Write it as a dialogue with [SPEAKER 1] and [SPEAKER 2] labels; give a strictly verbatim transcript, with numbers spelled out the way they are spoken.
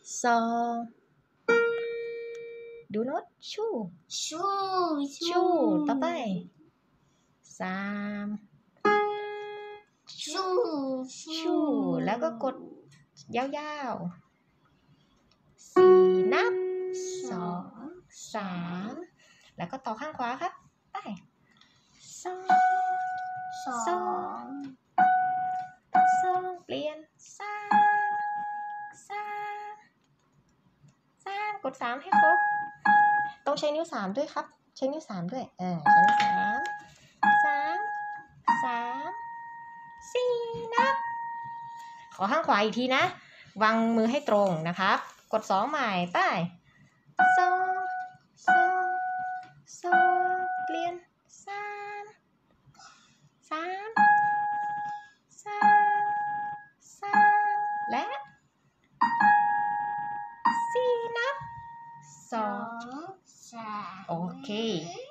[SPEAKER 1] สองดูโน้ตชู
[SPEAKER 2] ชู
[SPEAKER 1] ชูต่อไปสาม
[SPEAKER 2] ชู
[SPEAKER 1] ชูแล้วก็กดยาวๆสี่นับสองสามแล้วก็ต่อข้างขวาครับไปสอง
[SPEAKER 2] สอง
[SPEAKER 1] สองสองเปลี่ยนสามสามสามกดสามให้ครบต้องใช้นิ้วสามด้วยครับใช้นิ้วสามด้วยเออใช้นิ้วสามสามสามสี่นับขอข้างขวาอีกทีนะวางมือให้ตรงนะครับกดสองใหม่ไปสองสองสองเปลี่ยนสามสามสามสามและสี่นับส
[SPEAKER 2] ส
[SPEAKER 1] อ
[SPEAKER 2] อง งสาม
[SPEAKER 1] โอเค